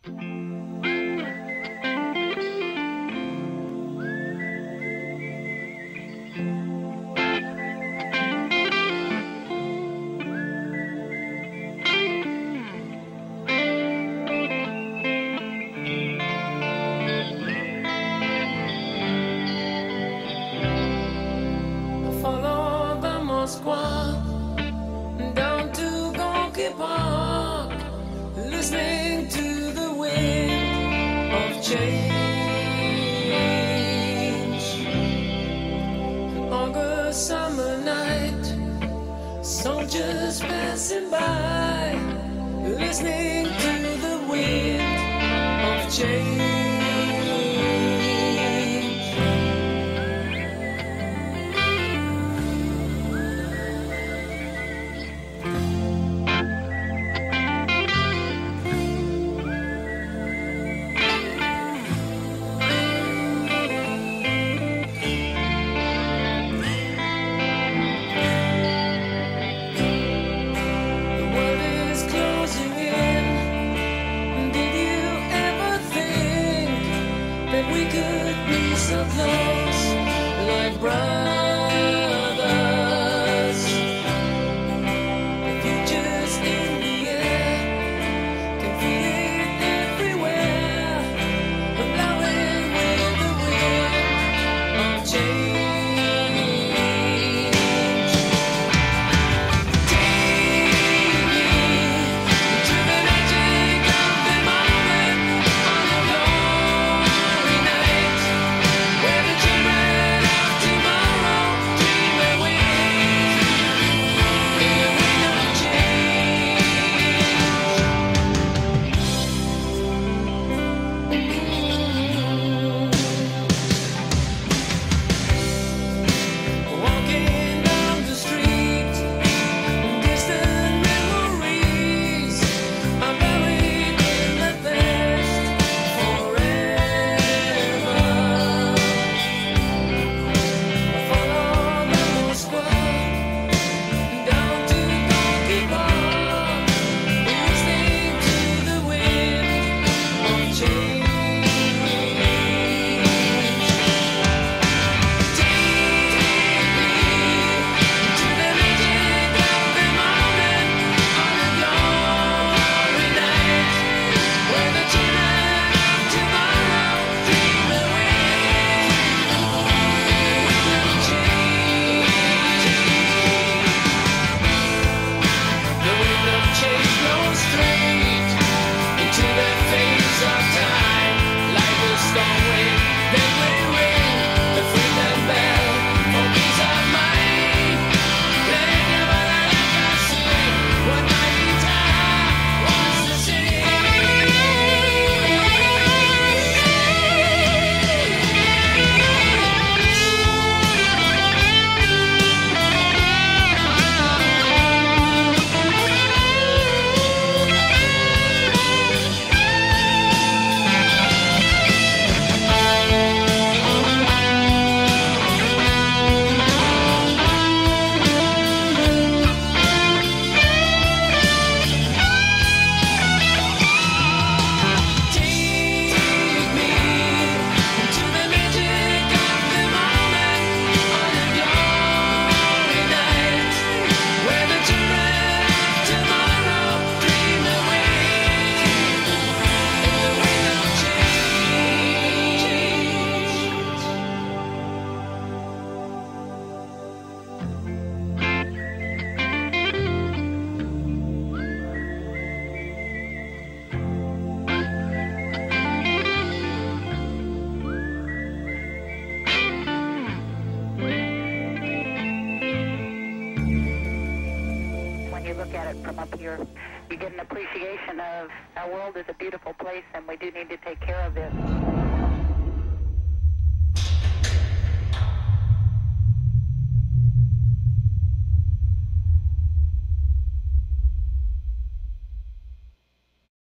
Follow the Moskva down to Gorky Park, listening to the wind of change. An August summer night, soldiers passing by, listening to the wind of change. We could be so close, like brothers. The future's in the air, can feel it everywhere, blowing with the wind of change. Take me to the magic of the moment on the floor. Look at it from up here, you get an appreciation of our world is a beautiful place and we do need to take care of it.